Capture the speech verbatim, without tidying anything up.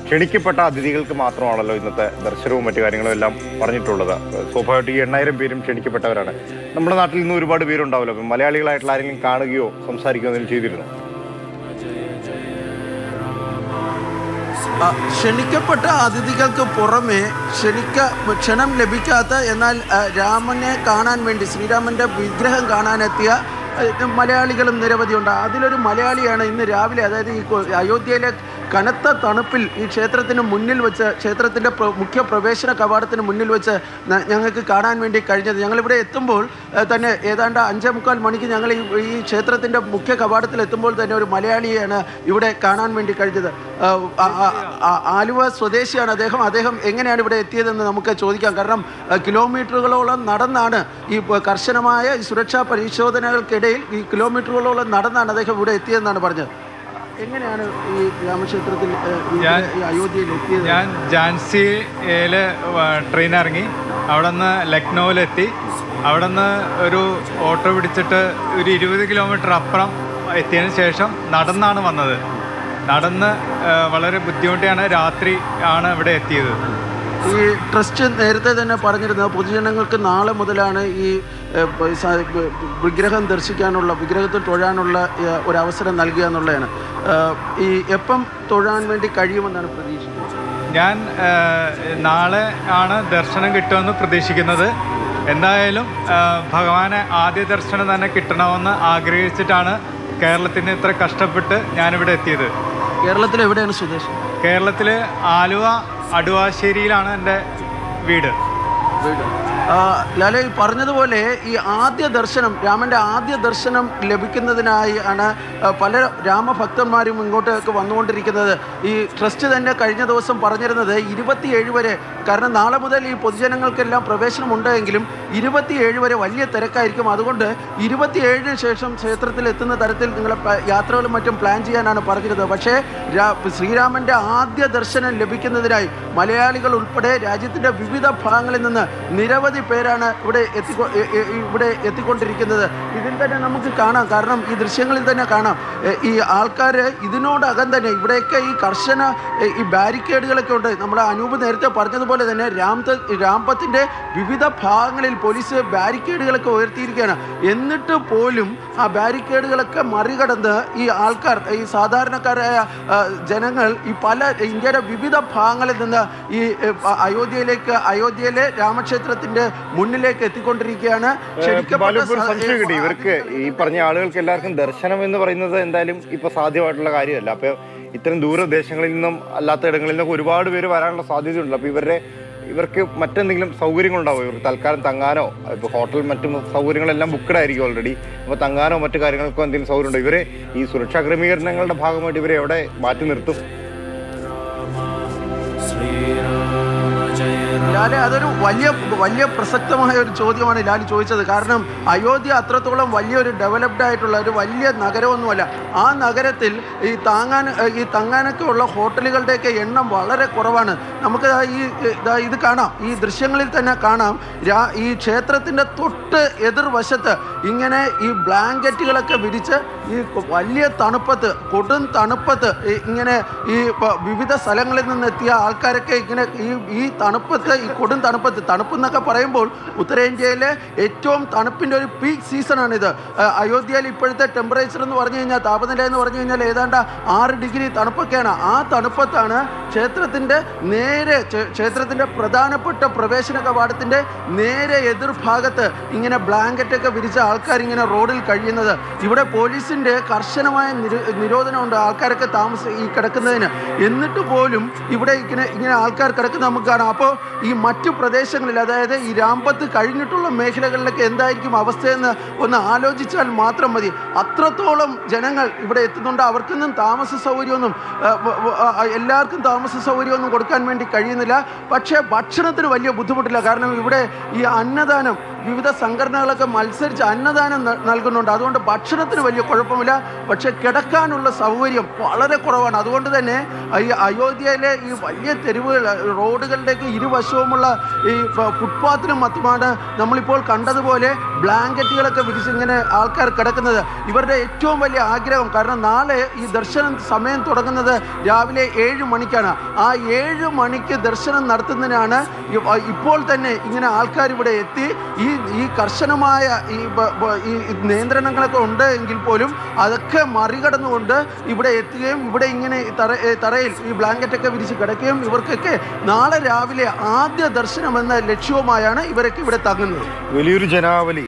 ക്ഷണിക്കപ്പെട്ട അതിഥികൾക്ക് മാത്രമാണല്ലോ ഇന്നത്തെ ദർശനവും മറ്റു കാര്യങ്ങളും എല്ലാം പറഞ്ഞിട്ടുള്ളത്. സ്വാഭാവികമായിട്ട് ഈ എണ്ണായിരം പേരും ക്ഷണിക്കപ്പെട്ടവരാണ്. നമ്മുടെ നാട്ടിൽ നിന്ന് ഒരുപാട് പേരുണ്ടാവുമല്ലോ. അപ്പം മലയാളികളായിട്ടുള്ള ആരെങ്കിലും കാണുകയോ സംസാരിക്കുകയോ എന്തെങ്കിലും ചെയ്തിരുന്നു? ക്ഷണിക്കപ്പെട്ട അതിഥികൾക്ക് പുറമെ ക്ഷണിക്ക ക്ഷണം ലഭിക്കാത്ത എന്നാൽ രാമനെ കാണാൻ വേണ്ടി ശ്രീരാമൻ്റെ വിഗ്രഹം കാണാനെത്തിയ മലയാളികളും നിരവധിയുണ്ട്. അതിലൊരു മലയാളിയാണ് ഇന്ന് രാവിലെ, അതായത് ഈ അയോധ്യയിലെ കനത്ത തണുപ്പിൽ ഈ ക്ഷേത്രത്തിന് മുന്നിൽ വെച്ച്, ക്ഷേത്രത്തിൻ്റെ മുഖ്യ പ്രവേശന കവാടത്തിന് മുന്നിൽ വെച്ച് ഞങ്ങൾക്ക് കാണാൻ വേണ്ടി കഴിഞ്ഞത്. ഞങ്ങളിവിടെ എത്തുമ്പോൾ തന്നെ ഏതാണ്ട് അഞ്ചേ മുക്കാൽ മണിക്ക് ഞങ്ങൾ ഈ ക്ഷേത്രത്തിൻ്റെ മുഖ്യ കവാടത്തിൽ എത്തുമ്പോൾ തന്നെ ഒരു മലയാളിയാണ് ഇവിടെ കാണാൻ വേണ്ടി കഴിഞ്ഞത്. ആലുവ സ്വദേശിയാണ് അദ്ദേഹം. അദ്ദേഹം എങ്ങനെയാണ് ഇവിടെ എത്തിയതെന്ന് നമുക്ക് ചോദിക്കാം. കാരണം കിലോമീറ്ററുകളോളം നടന്നാണ്, ഈ കർശനമായ സുരക്ഷാ പരിശോധനകൾക്കിടയിൽ ഈ കിലോമീറ്ററുകളോളം നടന്നാണ് അദ്ദേഹം ഇവിടെ എത്തിയതെന്നാണ് പറഞ്ഞത്. എങ്ങനെയാണ് ഈ രാമക്ഷേത്രത്തിൽ അയോധ്യയിൽ എത്തിയത്? ഞാൻ ഝാൻസിയിൽ ട്രെയിൻ ഇറങ്ങി, അവിടെ നിന്ന് ലക്നൗവിലെത്തി. അവിടെ നിന്ന് ഒരു ഓട്ടോ പിടിച്ചിട്ട് ഒരു ഇരുപത് കിലോമീറ്റർ അപ്പുറം എത്തിയതിന് ശേഷം നടന്നാണ് വന്നത്. നടന്ന് വളരെ ബുദ്ധിമുട്ടിയാണ് രാത്രി ആണ് ഇവിടെ എത്തിയത്. ഈ ട്രസ്റ്റ് നേരത്തെ തന്നെ പറഞ്ഞിരുന്നത് പൊതുജനങ്ങൾക്ക് നാളെ മുതലാണ് ഈ വിഗ്രഹം ദർശിക്കാനുള്ള, വിഗ്രഹത്തിൽ തൊഴാനുള്ള ഒരവസരം നൽകുക എന്നുള്ളതാണ്. ഈ എപ്പം തൊഴാൻ വേണ്ടി കഴിയുമെന്നാണ് പ്രതീക്ഷിക്കുന്നത്? ഞാൻ നാളെ ആണ് ദർശനം കിട്ടുമെന്ന് പ്രതീക്ഷിക്കുന്നത്. എന്തായാലും ഭഗവാനെ ആദ്യ ദർശനം തന്നെ കിട്ടണമെന്ന് ആഗ്രഹിച്ചിട്ടാണ് കേരളത്തിന് ഇത്ര കഷ്ടപ്പെട്ട് ഞാനിവിടെ എത്തിയത്. കേരളത്തിൽ എവിടെയാണ് സ്വദേശം? കേരളത്തിൽ ആലുവ അടുവാശ്ശേരിയിലാണ് എൻ്റെ വീട്. വീട് ലാലെ പറഞ്ഞതുപോലെ ഈ ആദ്യ ദർശനം, രാമൻ്റെ ആദ്യ ദർശനം ലഭിക്കുന്നതിനായി ആണ് പല രാമഭക്തന്മാരും ഇങ്ങോട്ടേക്ക് വന്നുകൊണ്ടിരിക്കുന്നത്. ഈ ട്രസ്റ്റ് തന്നെ കഴിഞ്ഞ ദിവസം പറഞ്ഞിരുന്നത് ഇരുപത്തിയേഴ് വരെ, കാരണം നാളെ മുതൽ ഈ പൊതുജനങ്ങൾക്കെല്ലാം പ്രവേശനം ഉണ്ടെങ്കിലും ഇരുപത്തിയേഴ് വരെ വലിയ തിരക്കായിരിക്കും. അതുകൊണ്ട് ഇരുപത്തിയേഴിന് ശേഷം ക്ഷേത്രത്തിൽ എത്തുന്ന തരത്തിൽ നിങ്ങളെ യാത്രകളും മറ്റും പ്ലാൻ ചെയ്യാനാണ് പറഞ്ഞിരുന്നത്. പക്ഷേ ശ്രീരാമൻ്റെ ആദ്യ ദർശനം ലഭിക്കുന്നതിനായി മലയാളികൾ ഉൾപ്പെടെ രാജ്യത്തിൻ്റെ വിവിധ ഭാഗങ്ങളിൽ നിന്ന് നിരവധി പേരാണ് ഇവിടെ എത്തിക്കൊ ഇവിടെ എത്തിക്കൊണ്ടിരിക്കുന്നത്. ഇതിൽ തന്നെ നമുക്ക് കാണാം, കാരണം ഈ ദൃശ്യങ്ങളിൽ തന്നെ കാണാം ഈ ആൾക്കാർ ഇതിനോടകം തന്നെ ഇവിടെയൊക്കെ ഈ കർശന ഈ ബാരിക്കേഡുകളൊക്കെ ഉണ്ട്. നമ്മുടെ അനൂപ് നേരത്തെ പറഞ്ഞതുപോലെ തന്നെ രാം രാംപത്തിൻ്റെ വിവിധ ഭാഗങ്ങളിൽ പോലീസ് ബാരിക്കേഡുകളൊക്കെ ഉയർത്തിയിരിക്കുകയാണ്. എന്നിട്ട് പോലും ആ ബാരിക്കേഡുകളൊക്കെ മറികടന്ന് ഈ ആൾക്കാർ, ഈ സാധാരണക്കാരായ ജനങ്ങൾ ഈ പല ഇന്ത്യയുടെ വിവിധ ഭാഗങ്ങളിൽ നിന്ന് ഈ അയോധ്യയിലേക്ക്, അയോധ്യയിലെ രാമക്ഷേത്രത്തിൻ്റെ മുന്നിലേക്ക് എത്തിക്കൊണ്ടിരിക്കുകയാണ്. ഇവർക്ക് ഈ പറഞ്ഞ ആളുകൾക്ക് എല്ലാവർക്കും ദർശനം എന്ന് പറയുന്നത് എന്തായാലും ഇപ്പൊ സാധ്യമായിട്ടുള്ള കാര്യമല്ല. അപ്പൊ ഇത്തരം ദൂരദേശങ്ങളിൽ നിന്നും അല്ലാത്ത ഇടങ്ങളിൽ നിന്നൊക്കെ ഒരുപാട് പേര് വരാനുള്ള സാധ്യതയുണ്ട്. അപ്പൊ ഇവരുടെ ഇവർക്ക് മറ്റെന്തെങ്കിലും സൗകര്യങ്ങളുണ്ടാവും? ഇവർക്ക് തൽക്കാലം തങ്ങാനോ, ഇപ്പോൾ ഹോട്ടൽ മറ്റും സൗകര്യങ്ങളെല്ലാം ബുക്ക്ഡ് ആയിരിക്കും ഓൾറെഡി. അപ്പോൾ തങ്ങാനോ മറ്റു കാര്യങ്ങൾക്കോ എന്തെങ്കിലും സൗകര്യമുണ്ടോ? ഇവരെ ഈ സുരക്ഷാ ക്രമീകരണങ്ങളുടെ ഭാഗമായിട്ട് ഇവരെ എവിടെ മാറ്റി നിർത്തും? ലാലെ, അതൊരു വലിയ വലിയ പ്രസക്തമായ ഒരു ചോദ്യമാണ് ലാലി ചോദിച്ചത്. കാരണം അയോധ്യ അത്രത്തോളം വലിയൊരു ഡെവലപ്ഡ് ആയിട്ടുള്ള ഒരു വലിയ നഗരമൊന്നുമല്ല. ആ നഗരത്തിൽ ഈ താങ്ങാൻ ഈ തങ്ങാനൊക്കെ ഉള്ള ഹോട്ടലുകളുടെയൊക്കെ എണ്ണം വളരെ കുറവാണ്. നമുക്ക് ഈ ഇത് കാണാം, ഈ ദൃശ്യങ്ങളിൽ തന്നെ കാണാം. ഈ ക്ഷേത്രത്തിൻ്റെ തൊട്ട് എതിർവശത്ത് ഇങ്ങനെ ഈ ബ്ലാങ്കറ്റുകളൊക്കെ വിരിച്ച് ഈ വലിയ തണുപ്പത്ത്, കൊടും തണുപ്പത്ത് ഇങ്ങനെ ഈ വിവിധ സ്ഥലങ്ങളിൽ നിന്നെത്തിയ ആൾക്കാരൊക്കെ ഇങ്ങനെ ഈ ഈ തണുപ്പത്ത്, ഈ കൊടും തണുപ്പത്ത്, തണുപ്പ് എന്നൊക്കെ പറയുമ്പോൾ ഉത്തരേന്ത്യയിലെ ഏറ്റവും തണുപ്പിൻ്റെ ഒരു പീക്ക് സീസണാണിത്. അയോധ്യയിൽ ഇപ്പോഴത്തെ ടെമ്പറേച്ചർ എന്ന് പറഞ്ഞു കഴിഞ്ഞാൽ, താപനില എന്ന് പറഞ്ഞു കഴിഞ്ഞാൽ ഏതാണ്ട് ആറ് ഡിഗ്രി തണുപ്പൊക്കെയാണ്. ആ തണുപ്പത്താണ് ക്ഷേത്രത്തിൻ്റെ നേരെ, ക്ഷേത്രത്തിൻ്റെ പ്രധാനപ്പെട്ട പ്രവേശന കവാടത്തിൻ്റെ നേരെ എതിർഭാഗത്ത് ഇങ്ങനെ ബ്ലാങ്കറ്റൊക്കെ വിരിച്ച ആൾക്കാർ ഇങ്ങനെ റോഡിൽ കഴിയുന്നത്. ഇവിടെ പോലീസിൻ്റെ കർശനമായ നിരോധനമുണ്ട് ആൾക്കാരൊക്കെ താമസ ഈ കിടക്കുന്നതിന്. എന്നിട്ട് പോലും ഇവിടെ ഇങ്ങനെ ഇങ്ങനെ ആൾക്കാർ കിടക്കുന്ന നമുക്ക് കാണാം. അപ്പോൾ ഈ മറ്റു പ്രദേശങ്ങളിൽ, അതായത് ഈ രാംപത്ത് കഴിഞ്ഞിട്ടുള്ള മേഖലകളിലൊക്കെ എന്തായിരിക്കും അവസ്ഥയെന്ന് ഒന്ന് ആലോചിച്ചാൽ മാത്രം മതി. അത്രത്തോളം ജനങ്ങൾ ഇവിടെ എത്തുന്നുണ്ട്. അവർക്കൊന്നും താമസ സൗകര്യമൊന്നും, എല്ലാവർക്കും താമസ സൗകര്യമൊന്നും കൊടുക്കാൻ വേണ്ടി കഴിയുന്നില്ല. പക്ഷേ ഭക്ഷണത്തിന് വലിയ ബുദ്ധിമുട്ടില്ല. കാരണം ഇവിടെ ഈ അന്നദാനം, വിവിധ സംഘടനകളൊക്കെ മത്സരിച്ച് അന്നദാനം നൽകുന്നുണ്ട്. അതുകൊണ്ട് ഭക്ഷണത്തിന് വലിയ കുഴപ്പമില്ല. പക്ഷേ കിടക്കാനുള്ള സൗകര്യം വളരെ കുറവാണ്. അതുകൊണ്ട് തന്നെ ഈ അയോധ്യയിലെ ഈ വലിയ തെരുവുകൾ, റോഡുകളുടെയൊക്കെ ഇരുവശവുമുള്ള ഈ ഫുട്പാത്തിനും മറ്റുമാണ് നമ്മളിപ്പോൾ കണ്ടതുപോലെ ബ്ലാങ്കറ്റുകളൊക്കെ വിരിച്ച് ഇങ്ങനെ ആൾക്കാർ കിടക്കുന്നത് ഇവരുടെ ഏറ്റവും വലിയ ആഗ്രഹം. കാരണം നാളെ ഈ ദർശനം സമയം തുടങ്ങുന്നത് രാവിലെ ഏഴ് മണിക്കാണ്. ആ ഏഴ് മണിക്ക് ദർശനം നടത്തുന്നതിനാണ് ഇപ്പോൾ തന്നെ ഇങ്ങനെ ആൾക്കാർ ഇവിടെ എത്തി ഈ ഈ കർശനമായ ഈ ഈ നിയന്ത്രണങ്ങളൊക്കെ ഉണ്ട് എങ്കിൽ പോലും അതൊക്കെ മറികടന്നുകൊണ്ട് ഇവിടെ എത്തുകയും ഇവിടെ ഇങ്ങനെ തറ തറയിൽ ഈ ബ്ലാങ്കറ്റൊക്കെ വിരിച്ച് കിടക്കുകയും ഇവർക്കൊക്കെ നാളെ രാവിലെ ആദ്യ ദർശനം എന്ന ലക്ഷ്യവുമായാണ് ഇവരൊക്കെ ഇവിടെ തങ്ങുന്നത്. വലിയൊരു ജനാവലി